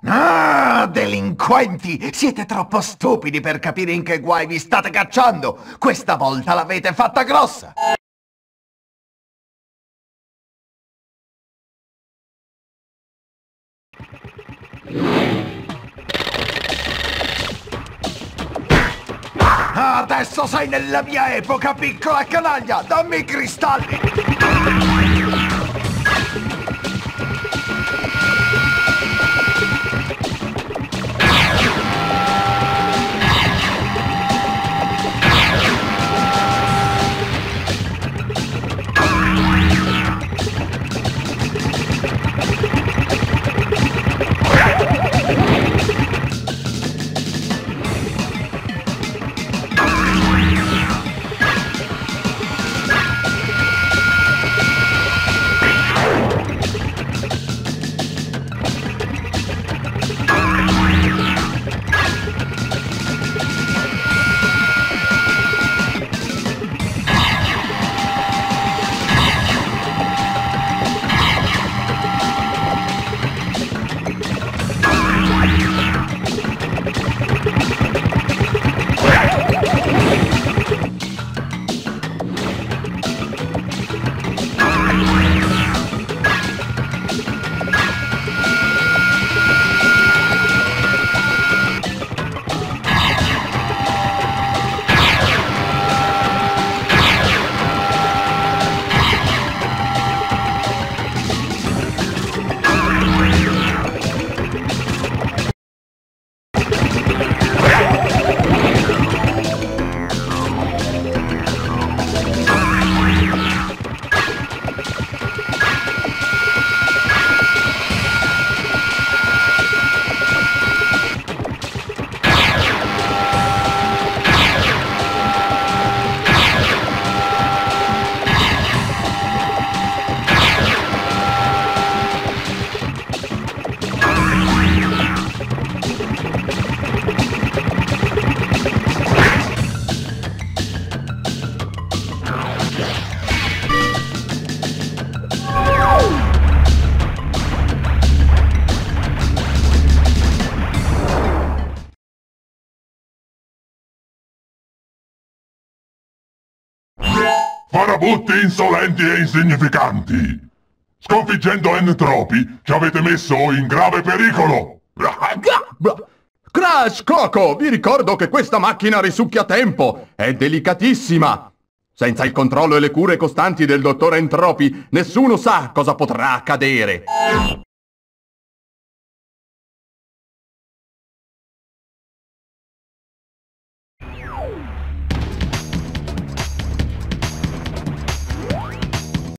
Ah, delinquenti! Siete troppo stupidi per capire in che guai vi state cacciando! Questa volta l'avete fatta grossa! Adesso sei nella mia epoca, piccola canaglia! Dammi i cristalli! Farabutti insolenti e insignificanti! Sconfiggendo N-Tropi ci avete messo in grave pericolo! Crash, Coco, vi ricordo che questa macchina risucchia tempo, è delicatissima. Senza il controllo e le cure costanti del dottor Entropi, nessuno sa cosa potrà accadere.